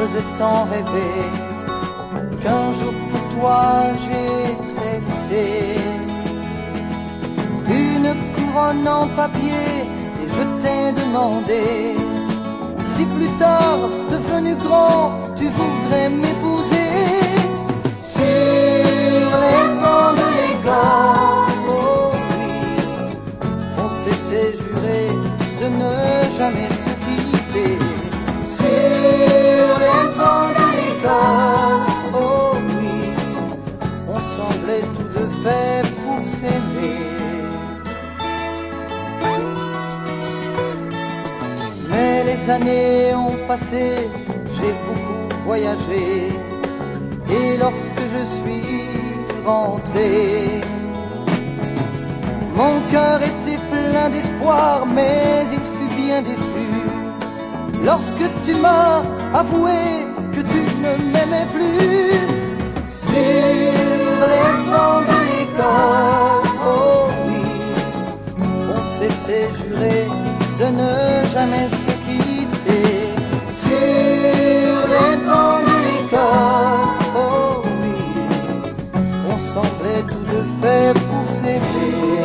faisait tant rêver, qu'un jour pour toi j'ai tressé une couronne en papier, et je t'ai demandé si plus tard, devenu grand, tu voudrais m'épouser. Sur les bancs de l'école, oh oui, on s'était juré de ne jamais se quitter. Sur les bancs de l'école, oh oui, on semblait tous deux faits pour s'aimer. Mais les années ont passé, j'ai beaucoup voyagé, et lorsque je suis rentré, mon cœur était plein d'espoir, mais il fut bien déçu lorsque tu m'as avoué que tu ne m'aimais plus. Sur les bancs de l'école, oh oui, on s'était juré de ne jamais se quitter. Sur les bancs de l'école, oh oui, on semblait tous deux faits pour s'aimer.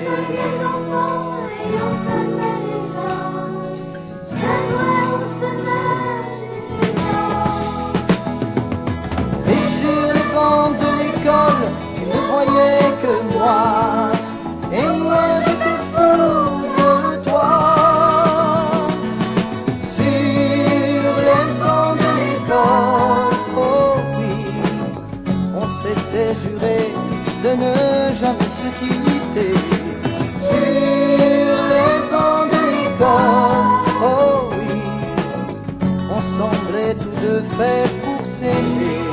Et sur les bancs de l'école, tu ne voyais que moi, et moi j'étais fou de toi. Sur les bancs de l'école, oh oui, on s'était juré de ne jamais se quitter. Sur les bancs de l'école, oh oui, on semblait tous deux faits pour s'aimer.